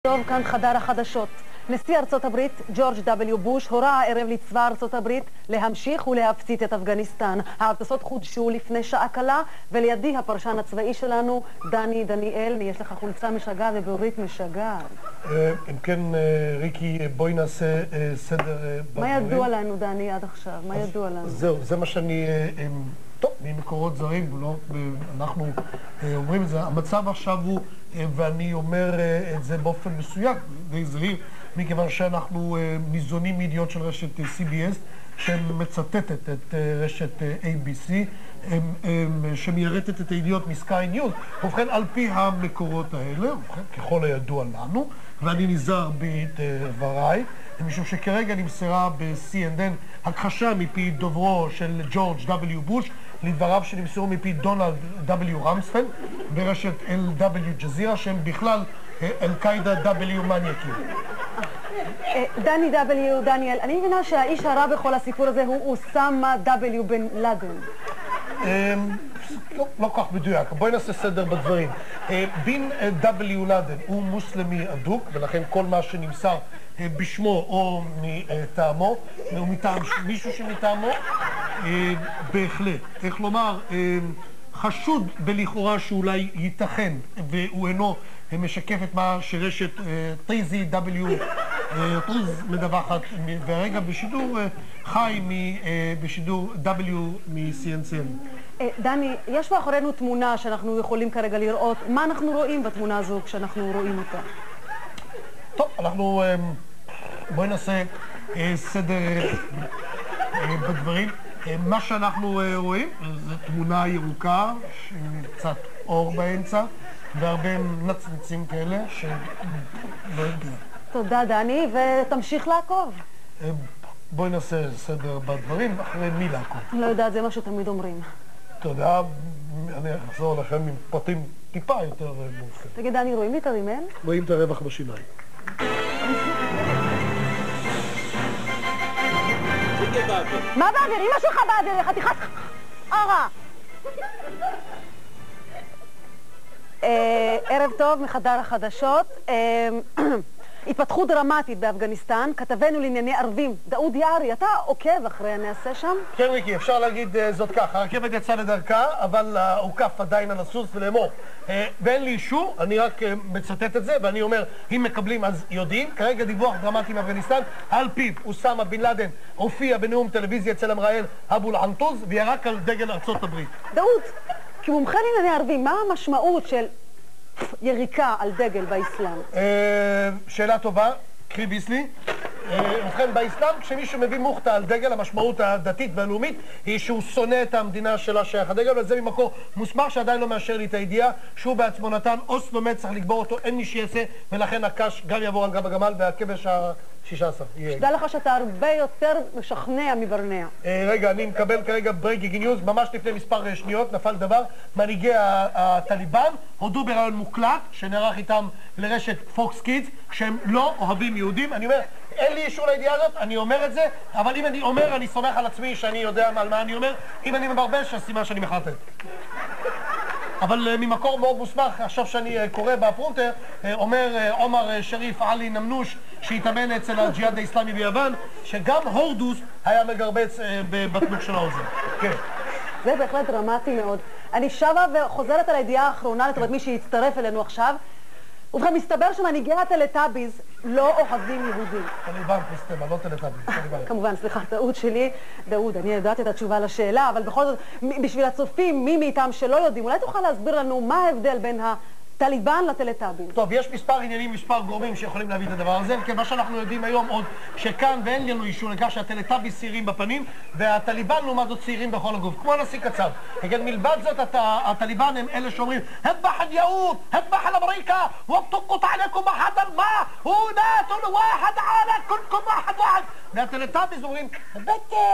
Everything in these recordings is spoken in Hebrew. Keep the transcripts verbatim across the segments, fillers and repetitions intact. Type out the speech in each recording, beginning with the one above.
טוב, כאן חדר החדשות. נשיא ארצות הברית, ג'ורג' דאבליו בוש, הורה הערב לצבא ארצות הברית להמשיך ולהפציץ את אפגניסטן. ההטסות חודשו לפני שעה קלה, ולידי הפרשן הצבאי שלנו, דני דניאל. יש לך חולצה משגעת ובעברית משגעת. אם כן, ריקי, בואי נעשה סדר בדברים. מה ידוע לנו, דני, עד עכשיו? מה ידוע לנו? זהו, זה מה שאני... טוב, ממקורות זרים, אנחנו אומרים את זה. המצב עכשיו הוא, ואני אומר את זה באופן מסויג, די זהיר, מכיוון שאנחנו ניזונים מידיעות של רשת סי בי אס, שמצטטת את רשת איי בי סי, שמיירטת את הידיעות מסקאי ניוז. ובכן, על פי המקורות האלה, ככל הידוע לנו, ואני נזהר בדבריי, משום שכרגע נמסרה ב-סי אן אן הכחשה מפי דוברו של ג'ורג' דאבליו בוש, לדבריו שנמסרו מפי דונלד דאבליו רמספלד ברשת אל דאבליו ג'זירה, שהם בכלל אל-קאידה דאבליו מניאקים. דני דאבליו, דניאל, אני מבינה שהאיש הרע בכל הסיפור הזה הוא אוסאמה דאבליו בן לאדן. לא כך מדויק, בואי נעשה סדר בדברים. בן דאבליו לאדן הוא מוסלמי אדוק, ולכן כל מה שנמסר בשמו או מטעמו, או מטעם מישהו שמטעמו, בהחלט. איך לומר, חשוד בלכאורה שאולי ייתכן, והוא אינו משקף את מה שרשת טייזי דאבליו טוז מדווחת, והרגע בשידור חי בשידור דאבליו מ-סי אן סי אן. דני, יש מאחורינו תמונה שאנחנו יכולים כרגע לראות. מה אנחנו רואים בתמונה הזו כשאנחנו רואים אותה? טוב, אנחנו... בואי נעשה סדר בדברים. מה שאנחנו רואים זה תמונה ירוקה, עם קצת אור באמצע, והרבה נצנצים כאלה שלא יודע. תודה, דני, ותמשיך לעקוב. בואי נעשה סדר בדברים, אחרי מי לעקוב. לא יודעת, זה מה שתמיד אומרים. תודה, אני אחזור לכם עם פרטים טיפה יותר מורחבים. תגיד, דני, רואים לי את הרימל? רואים את הרווח בשיניים. מה באוויר? אמא שלך באוויר, חתיכת ערה. ערב טוב מחדר החדשות. התפתחות דרמטית באפגניסטן. כתבנו לענייני ערבים, דאוד יערי, אתה עוקב אחרי הנעשה שם? כן, ריקי, אפשר להגיד זאת ככה, הרכבת יצאה לדרכה, אבל העוקף עדיין על הסוס ולאמור. ואין לי אישור, אני רק מצטט את זה, ואני אומר, אם מקבלים אז יודעים. כרגע דיווח דרמטי מאפגניסטן, על פיו אוסאמה בן לאדן הופיע בנאום טלוויזיה אצל המראיין אבו אל-ענטוז, וירק על דגל ארצות הברית. דאוד, כמומחה לענייני ערבים, מה המשמעות של יריקה על דגל באסלאם? שאלה טובה, קחי ביסלי. ובכן, באסלאם, כשמישהו מביא מוכתה על דגל, המשמעות הדתית והלאומית היא שהוא שונא את המדינה שלה שייך הדגל, וזה ממקור מוסמך שעדיין לא מאשר לי את הידיעה שהוא בעצמו נתן אוסלו מת, צריך לגבור אותו, אין מי שיעשה, ולכן הקש גם יעבור על גב הגמל והכבש ה-שישה עשר. שתדע לך שאתה הרבה יותר משכנע מברנע. רגע, אני מקבל כרגע ברייקינג ניוז, ממש לפני מספר שניות נפל דבר. מנהיגי הטליבן הודו ברעיון מוקלט שנערך איתם לרשת פוקס קידס, שהם לא אוהבים יהודים. אני אומר, אין לי אישור לידיעה הזאת, אני אומר את זה, אבל אם אני אומר, אני סומך על עצמי שאני יודע על מה אני אומר. אם אני מברבש, אז סימן שאני מחרטט. אבל ממקור מאוד מוסמך, עכשיו שאני קורא בפרונטר, אומר עומר שריף עלי נמנוש, שהתאמן אצל הג'יהאד האסלאמי ביוון, שגם הורדוס היה מגרבץ בתנוק של האוזן. כן. זה בהחלט דרמטי מאוד. אני שבה וחוזרת על הידיעה האחרונה לטובת מי שיצטרף אלינו עכשיו. ובכן, מסתבר שמנהיגי הטלטאביז לא אוהבים יהודים. טליבן, מסתבר, לא טלטאביז, טליבן. כמובן, סליחה, טעות שלי. דאוד, אני יודעת את התשובה לשאלה, אבל בכל זאת, בשביל הצופים, מי מאיתם שלא יודעים, אולי תוכל להסביר לנו מה ההבדל בין הטליבן לטלטאביז? טוב, יש מספר עניינים, מספר גורמים שיכולים להביא את הדבר הזה, וכן, מה שאנחנו יודעים היום עוד, שכאן ואין לנו אישור לכך שהטלטאביז צעירים בפנים, והטליבן לעומת זאת צעירים בכל הגוף, כמו הנשיא קצב. וכן, מלבד זאת, הטליבן הם אלה שאומרים, הדבח אל-יהוד, הדבח אל-אמריקה, وابتقط عليكم أحد الماء ونات واحد على كلكم واحد واحد. והטלטאביז אומרים, בטן,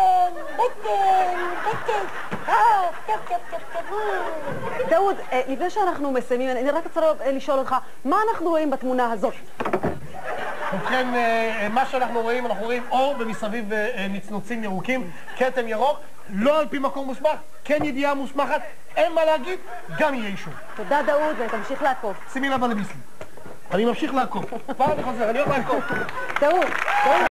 בטן, בטן, אה, טוב, טוב, טוב, טוב. דאוד, לפני שאנחנו מסיימים, אני רק רוצה לשאול אותך, מה אנחנו רואים בתמונה הזאת? ובכן, מה שאנחנו רואים, אנחנו רואים אור ומסביב נצנוצים ירוקים, כתם ירוק, לא על פי מקום מוסמך, כן ידיעה מוסמכת, אין מה להגיד, גם יהיה אישור. תודה דאוד, ותמשיך לעקוב. שימי לב על הביסלי. אני ממשיך לעקוב. כבר אני חוזר, אני הולך לעקוב. טעות, טעות.